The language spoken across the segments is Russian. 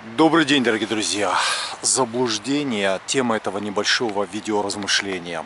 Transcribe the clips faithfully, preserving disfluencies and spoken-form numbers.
Добрый день, дорогие друзья! Заблуждение – тема этого небольшого видеоразмышления.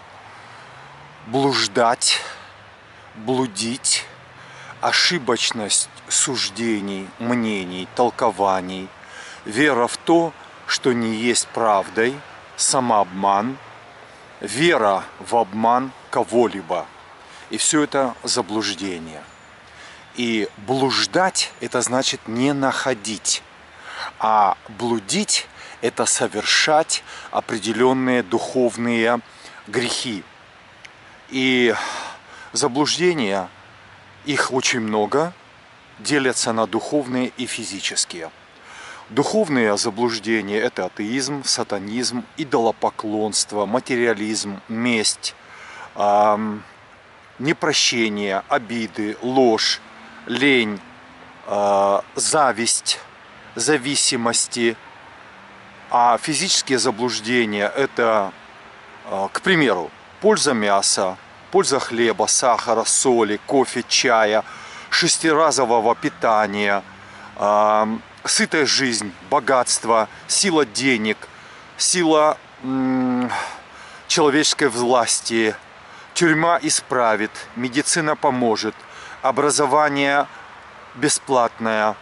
Блуждать, блудить, ошибочность суждений, мнений, толкований, вера в то, что не есть правдой, самообман, вера в обман кого-либо. И все это заблуждение. И блуждать – это значит не находить. А блудить – это совершать определенные духовные грехи. И заблуждения, их очень много, делятся на духовные и физические. Духовные заблуждения – это атеизм, сатанизм, идолопоклонство, материализм, месть, э, непрощение, обиды, ложь, лень, э, зависть, зависимости. А физические заблуждения – это, к примеру, польза мяса, польза хлеба, сахара, соли, кофе, чая, шестиразового питания, сытая жизнь, богатство, сила денег, сила человеческой власти, тюрьма исправит, медицина поможет, образование бесплатное,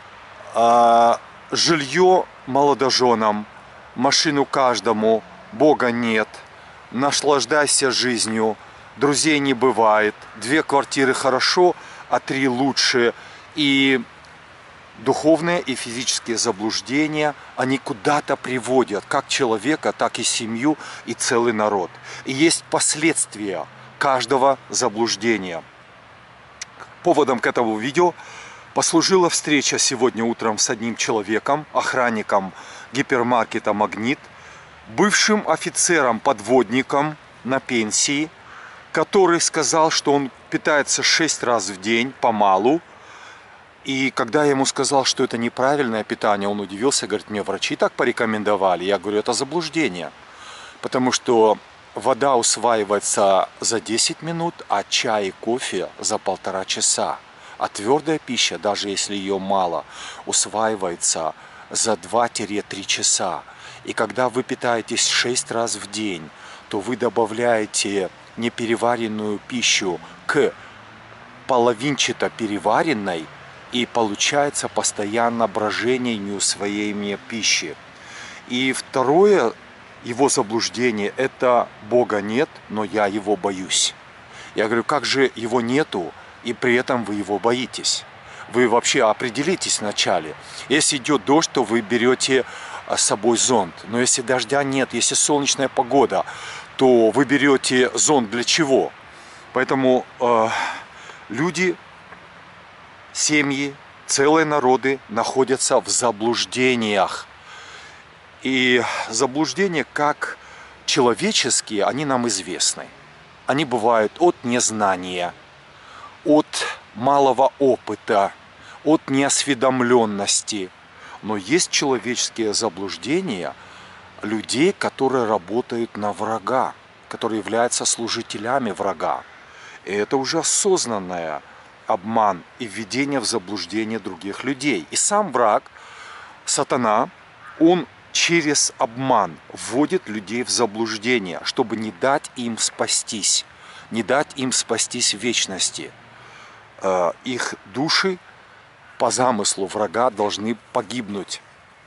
жилье молодоженам, машину каждому, Бога нет, наслаждайся жизнью, друзей не бывает, две квартиры хорошо, а три лучше. И духовные и физические заблуждения, они куда-то приводят, как человека, так и семью и целый народ. И есть последствия каждого заблуждения. Поводом к этому видео послужила встреча сегодня утром с одним человеком, охранником гипермаркета «Магнит», бывшим офицером-подводником на пенсии, который сказал, что он питается шесть раз в день помалу. И когда я ему сказал, что это неправильное питание, он удивился, говорит, мне врачи так порекомендовали. Я говорю, это заблуждение, потому что вода усваивается за десять минут, а чай и кофе за полтора часа. А твердая пища, даже если ее мало, усваивается за два-три часа. И когда вы питаетесь шесть раз в день, то вы добавляете непереваренную пищу к половинчато переваренной, и получается постоянно брожение и неусвоение пищи. И второе его заблуждение – это Бога нет, но я его боюсь. Я говорю, как же его нету, и при этом вы его боитесь? Вы вообще определитесь вначале. Если идет дождь, то вы берете с собой зонт. Но если дождя нет, если солнечная погода, то вы берете зонт для чего? Поэтому э, люди, семьи, целые народы находятся в заблуждениях. И заблуждения, как человеческие, они нам известны. Они бывают от незнания, от малого опыта, от неосведомленности. Но есть человеческие заблуждения людей, которые работают на врага, которые являются служителями врага. И это уже осознанный обман и введение в заблуждение других людей. И сам враг, сатана, он через обман вводит людей в заблуждение, чтобы не дать им спастись, не дать им спастись в вечности. Их души по замыслу врага должны погибнуть,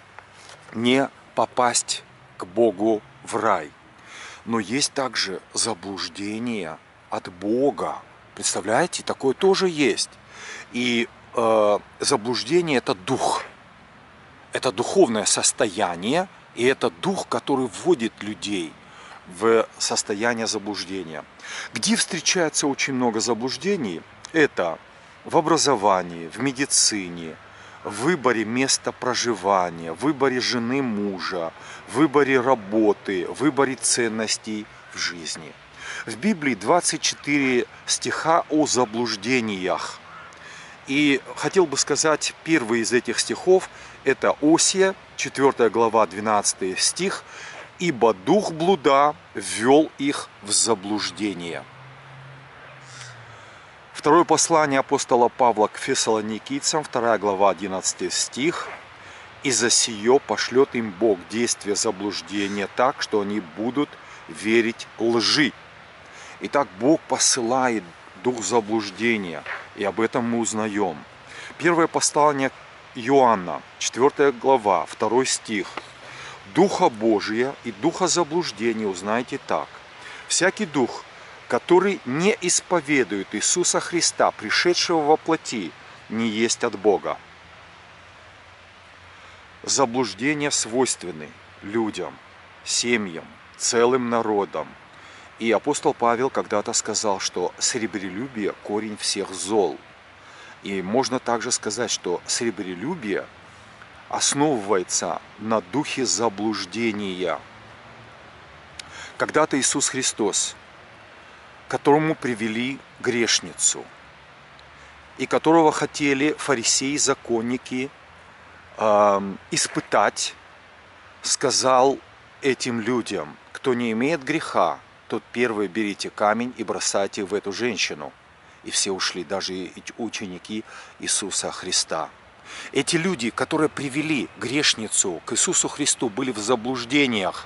не попасть к Богу в рай. Но есть также заблуждение от Бога. Представляете, такое тоже есть. И э, заблуждение – это дух. Это духовное состояние, и это дух, который вводит людей в состояние заблуждения. Где встречается очень много заблуждений, это в образовании, в медицине, в выборе места проживания, в выборе жены мужа, в выборе работы, в выборе ценностей в жизни. В Библии двадцать четыре стиха о заблуждениях. И хотел бы сказать, первый из этих стихов – это Осия, четвёртая глава, двенадцатый стих. «Ибо дух блуда ввел их в заблуждение». Второе послание апостола Павла к фессалоникийцам, вторая глава, одиннадцатый стих. и за сие пошлет им Бог действие заблуждения так, что они будут верить лжи. Итак, Бог посылает дух заблуждения, и об этом мы узнаем. Первое послание Иоанна, четвёртая глава, второй стих. «Духа Божия и духа заблуждения узнаете так. Всякий дух, который не исповедует Иисуса Христа, пришедшего во плоти, не есть от Бога». Заблуждения свойственны людям, семьям, целым народам. И апостол Павел когда-то сказал, что сребрелюбие – корень всех зол. И можно также сказать, что сребрелюбие основывается на духе заблуждения. Когда-то Иисус Христос, которому привели грешницу, и которого хотели фарисеи, законники э, испытать, сказал этим людям: кто не имеет греха, тот первый берите камень и бросайте в эту женщину. И все ушли, даже ученики Иисуса Христа. Эти люди, которые привели грешницу к Иисусу Христу, были в заблуждениях.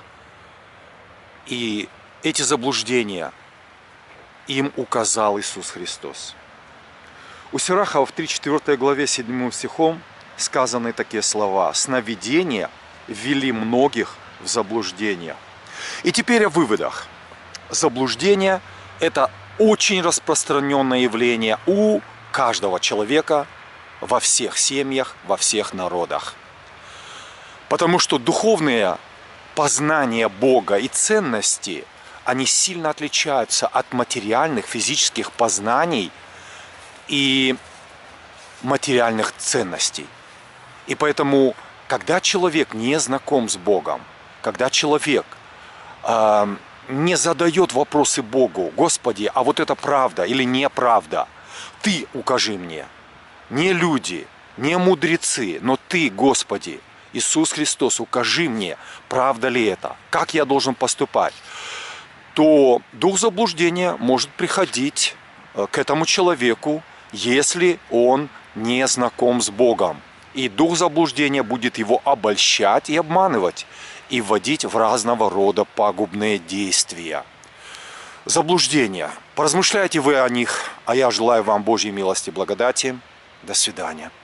И эти заблуждения им указал Иисус Христос. У Сирахова в тридцать четвёртой главе седьмым стихом сказаны такие слова: «Сновидения ввели многих в заблуждение». И теперь о выводах. Заблуждение – это очень распространенное явление у каждого человека, во всех семьях, во всех народах. Потому что духовные познания Бога и ценности, они сильно отличаются от материальных, физических познаний и материальных ценностей. И поэтому, когда человек не знаком с Богом, когда человек э, не задает вопросы Богу: Господи, а вот это правда или неправда? Ты укажи мне. Не люди, не мудрецы, но Ты, Господи, Иисус Христос, укажи мне, правда ли это, как я должен поступать. То дух заблуждения может приходить к этому человеку, если он не знаком с Богом. И дух заблуждения будет его обольщать и обманывать, и вводить в разного рода пагубные действия. Заблуждения. Поразмышляйте вы о них, а я желаю вам Божьей милости и благодати. До свидания.